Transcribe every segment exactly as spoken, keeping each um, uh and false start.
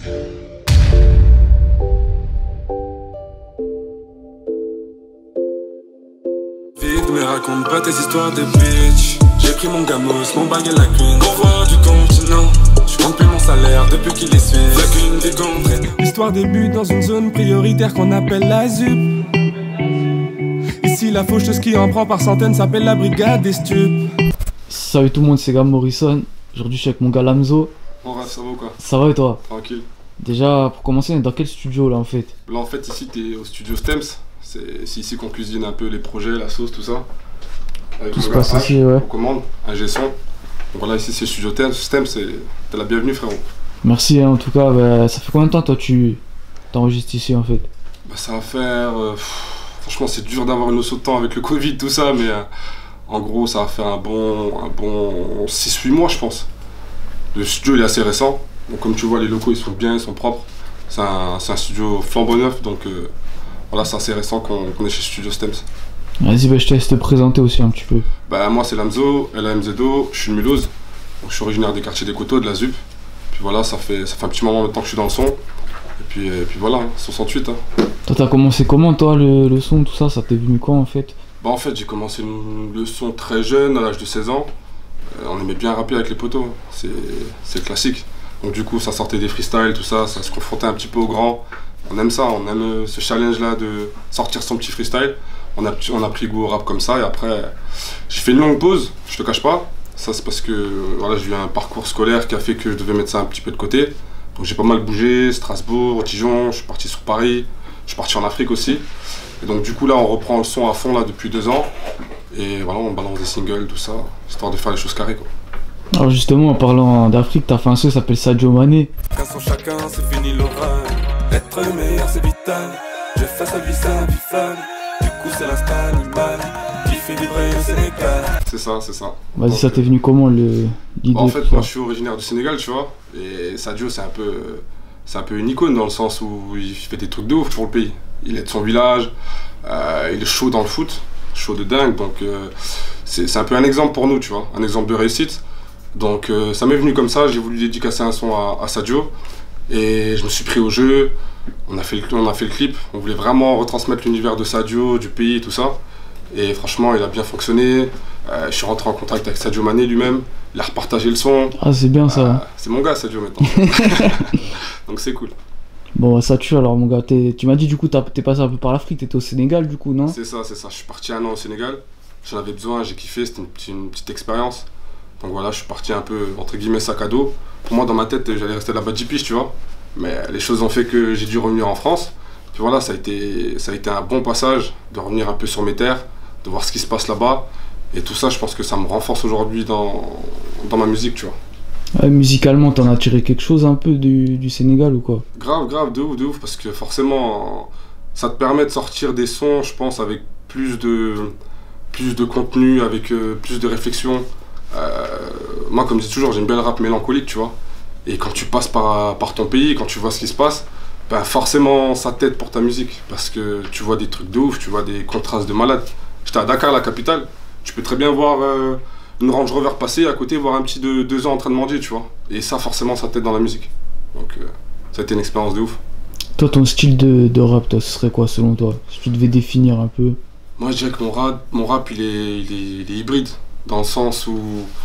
Vite, mais raconte pas tes histoires de bitch. J'ai pris mon gamos, mon bag et la queen pour voir du continent. Je compte plus mon salaire depuis qu'il est suisse. Y'a qu'une vie qu'on traîne. L'histoire débute dans une zone prioritaire qu'on appelle la Z U P. Ici la faucheuse qui en prend par centaines s'appelle la brigade des stupes. Salut tout le monde, c'est Gab Morrison. Aujourd'hui je suis avec mon gars Lamzo. Bon, ça va ou quoi? Ça va et toi? Tranquille. Déjà pour commencer, on est dans quel studio là en fait? Là en fait ici t'es au studio Stems. C'est ici qu'on cuisine un peu les projets, la sauce, tout ça. Avec Tout se passe ici, ouais. On commande, un G-son. Donc voilà, ici c'est le studio Stems, t'es la bienvenue frérot. Merci hein, en tout cas, bah, ça fait combien de temps toi tu t'enregistres ici en fait? Bah, ça va faire... Euh, pff, franchement c'est dur d'avoir une notion de temps avec le Covid, tout ça, mais euh, en gros ça va faire un bon, un bon six huit mois je pense. Le studio il est assez récent, donc comme tu vois les locaux ils sont bien, ils sont propres. C'est un, un studio flambant neuf, donc euh, voilà, c'est assez récent qu'on qu est chez Studio Stems. Vas-y, bah, je te laisse te présenter aussi un petit peu. Bah, moi c'est Lamzo, L A M Z O, je suis de Mulhouse, donc je suis originaire des quartiers des Coteaux, de la Z U P. Puis voilà, ça fait, ça fait un petit moment maintenant que je suis dans le son. Et puis, et puis voilà, hein, soixante-huit. Hein. Toi t'as commencé comment toi le, le son, tout ça, ça t'est venu quand en fait? Bah en fait j'ai commencé une, le son très jeune, à l'âge de seize ans. Euh, on aimait bien rapper avec les potos, c'est classique. Donc du coup ça sortait des freestyles, tout ça, ça se confrontait un petit peu aux grands. On aime ça, on aime ce challenge là de sortir son petit freestyle. On a, on a pris goût au rap comme ça et après j'ai fait une longue pause, je te cache pas. Ça c'est parce que voilà, j'ai eu un parcours scolaire qui a fait que je devais mettre ça un petit peu de côté. Donc j'ai pas mal bougé, Strasbourg, Dijon, je suis parti sur Paris, je suis parti en Afrique aussi. Et donc du coup là on reprend le son à fond là depuis deux ans. Et voilà, on balance des singles, tout ça, histoire de faire les choses carrées quoi. Alors justement en parlant d'Afrique, t'as fait un son qui s'appelle Sadio Mané. Chacun son chacun, c'est fini l'orage. Être le meilleur c'est vital. Je fais sa vie, sa vie fun. Du coup c'est l'instinct animal qui fait vibrer le Sénégal. C'est ça, c'est ça. Vas-y, ça t'est venu comment le l'idée? En fait moi je suis originaire du Sénégal, tu vois. Et Sadio c'est un peu c'est un peu une icône dans le sens où il fait des trucs de ouf pour le pays. Il est de son village, euh, il est chaud dans le foot, chaud de dingue. Donc euh, c'est un peu un exemple pour nous, tu vois, un exemple de réussite. Donc euh, ça m'est venu comme ça, j'ai voulu dédicacer un son à, à Sadio et je me suis pris au jeu, on a fait le, on a fait le clip, on voulait vraiment retransmettre l'univers de Sadio, du pays, tout ça. Et franchement il a bien fonctionné, euh, je suis rentré en contact avec Sadio Mané lui-même, il a repartagé le son. Ah c'est bien ça. Euh, c'est mon gars Sadio maintenant, donc c'est cool. Bon ça tue alors mon gars, tu m'as dit du coup t'es passé un peu par l'Afrique, t'étais au Sénégal du coup non? C'est ça, c'est ça, je suis parti un an au Sénégal, j'en avais besoin, j'ai kiffé, c'était une, une petite expérience. Donc voilà, je suis parti un peu, entre guillemets, sac à dos. Pour moi, dans ma tête, j'allais rester là-bas dix piges, tu vois. Mais les choses ont fait que j'ai dû revenir en France. Puis voilà, ça a été, ça a été un bon passage de revenir un peu sur mes terres, de voir ce qui se passe là-bas. Et tout ça, je pense que ça me renforce aujourd'hui dans, dans ma musique, tu vois. Ouais, musicalement, t'en as tiré quelque chose un peu du, du Sénégal ou quoi? Grave, grave, de ouf, de ouf. Parce que forcément, ça te permet de sortir des sons, je pense, avec plus de, plus de contenu, avec euh, plus de réflexion. Euh, moi comme je dis toujours j'aime bien le rap mélancolique tu vois et quand tu passes par, par ton pays, quand tu vois ce qui se passe ben forcément ça t'aide pour ta musique parce que tu vois des trucs de ouf, tu vois des contrastes de malade. J'étais à Dakar la capitale, tu peux très bien voir euh, une Range Rover passer à côté, voir un petit de deux ans en train de manger tu vois et ça forcément ça t'aide dans la musique donc euh, ça a été une expérience de ouf. Toi ton style de, de rap toi, ce serait quoi selon toi si tu devais définir un peu? Moi je dirais que mon rap, mon rap il, est, il, est, il est hybride. Dans le sens où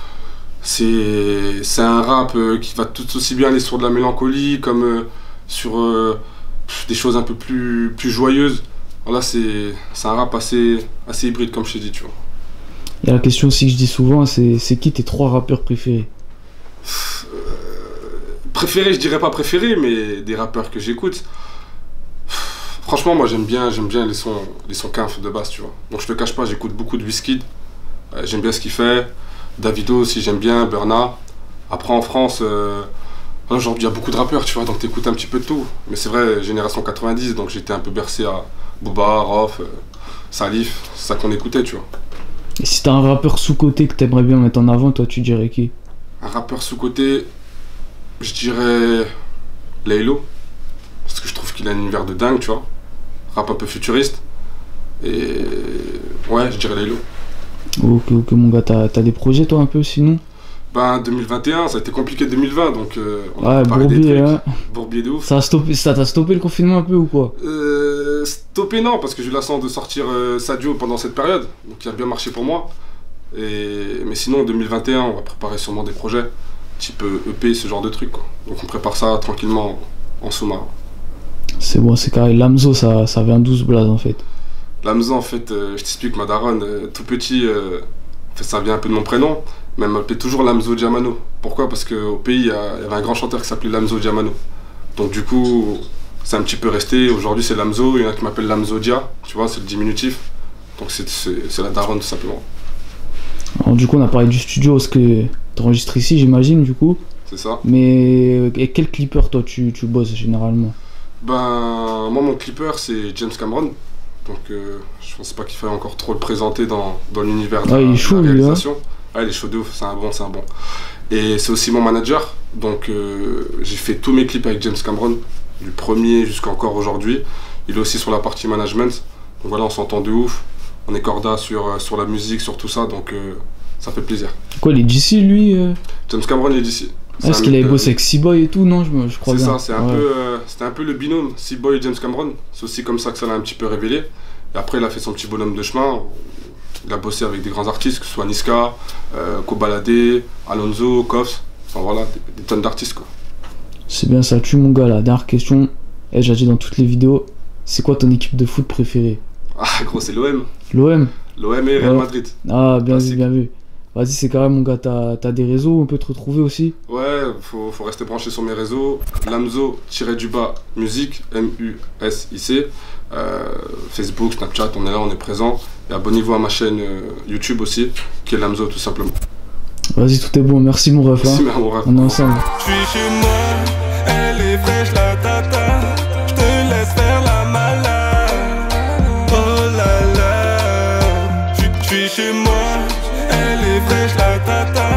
c'est un rap euh, qui va tout aussi bien aller sur de la mélancolie comme euh, sur euh, des choses un peu plus, plus joyeuses. Voilà, c'est un rap assez, assez hybride comme je t'ai dit, tu vois. Et la question aussi que je dis souvent, c'est qui tes trois rappeurs préférés? euh, Préférés, je dirais pas préférés, mais des rappeurs que j'écoute. Franchement, moi j'aime bien, j'aime bien les sons, les sons Kinf de base, tu vois. Donc je te cache pas, j'écoute beaucoup de Wizkid. Euh, j'aime bien ce qu'il fait. Davido aussi, j'aime bien. Burna. Après, en France, euh, aujourd'hui, il y a beaucoup de rappeurs, tu vois, donc t'écoutes un petit peu de tout. Mais c'est vrai, génération quatre-vingt-dix, donc j'étais un peu bercé à Booba, Rof, euh, Salif, c'est ça qu'on écoutait, tu vois. Et si t'as un rappeur sous-côté que t'aimerais bien mettre en avant, toi, tu dirais qui? Un rappeur sous-côté, je dirais Laylo. Parce que je trouve qu'il a un univers de dingue, tu vois. Rap un peu futuriste. Et ouais, je dirais Laylo. Ok, ok, mon gars, t'as t'as des projets toi un peu sinon? Ben deux mille vingt et un, ça a été compliqué deux mille vingt, donc euh, on Ouais, a préparé des bourbier, trucs. hein. Bourbier de ouf. Ça a stoppé, ça t'a stoppé le confinement un peu ou quoi? Euh, stoppé non, parce que j'ai eu la chance de sortir euh, Sadio pendant cette période, donc il a bien marché pour moi. Et... Mais sinon, deux mille vingt et un, on va préparer sûrement des projets, type euh, E P, ce genre de trucs, quoi. Donc on prépare ça tranquillement en sous-marin. C'est bon, c'est carré. Lamzo, ça, ça vient douze Blaze en fait. Lamzo, en fait, euh, je t'explique, ma daronne, euh, tout petit, euh, en fait, ça vient un peu de mon prénom, mais elle m'appelait toujours Lamzo Diamano. Pourquoi? Parce qu'au pays, il y, a- il y avait un grand chanteur qui s'appelait Lamzo Diamano. Donc du coup, c'est un petit peu resté. Aujourd'hui, c'est Lamzo, il y en a qui m'appellent Lamzo Dia, tu vois, c'est le diminutif. Donc c'est c'est- c'est la daronne, tout simplement. Alors, du coup, on a parlé du studio parce que t'enregistres ici, j'imagine, du coup. C'est ça. Mais euh, et quel clipper, toi, tu, tu bosses généralement? Ben, moi, mon clipper, c'est James Cameron. Donc, euh, je pense pas qu'il fallait encore trop le présenter dans, dans l'univers de, Ah, la- il est de chaud, la lui, hein. réalisation. Ah, il est chaud de ouf, c'est un bon, c'est un bon. Et c'est aussi mon manager. Donc, euh, j'ai fait tous mes clips avec James Cameron, du premier jusqu'à encore aujourd'hui. Il est aussi sur la partie management. Donc voilà, on s'entend de ouf. On est corda sur, euh, sur la musique, sur tout ça. Donc, euh, ça fait plaisir. Quoi, il est d'ici, lui euh James Cameron, il est d'ici. C'est Est-ce un qu'il mec, avait euh, bossé avec C-Boy et tout? Non, je, me- je crois C'est bien. ça, c'est un Ouais. peu, euh, c'était un peu le binôme C-Boy et James Cameron. C'est aussi comme ça que ça l'a un petit peu révélé. Et après, il a fait son petit bonhomme de chemin. Il a bossé avec des grands artistes, que ce soit Niska, euh, Kobalade, Alonso, Koffs. Enfin voilà, des, des tonnes d'artistes quoi. C'est bien, ça tue, mon gars. La dernière question, et j'ai dit dans toutes les vidéos, c'est quoi ton équipe de foot préférée? Ah gros, c'est l'O M. L'O M? L'O M et Real Ouais. Madrid. Ah, bien vu, Classique. bien vu. Vas-y, c'est carré, mon gars. T'as t'as des réseaux où on peut te retrouver aussi? Ouais, faut, faut rester branché sur mes réseaux. Lamzo-du-bas musique, M U S I C. Euh, Facebook, Snapchat, on est là, on est présent. Et abonnez-vous à ma chaîne euh, YouTube aussi, qui est Lamzo tout simplement. Vas-y, tout est bon. Merci, mon ref. Merci, Hein. mon ref. On est ensemble. Je suis chez moi, elle est fraîche la tata. Je te laisse faire la malade. Oh là là. Je suis chez moi, elle est fraîche la tata.